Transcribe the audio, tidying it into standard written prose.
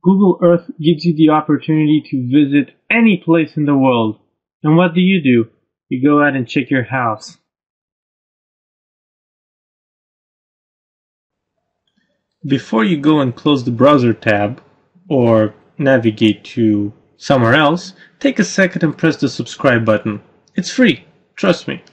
Google Earth gives you the opportunity to visit any place in the world. And what do? You go out and check your house. Before you go and close the browser tab or navigate to somewhere else, take a second and press the subscribe button. It's free, trust me.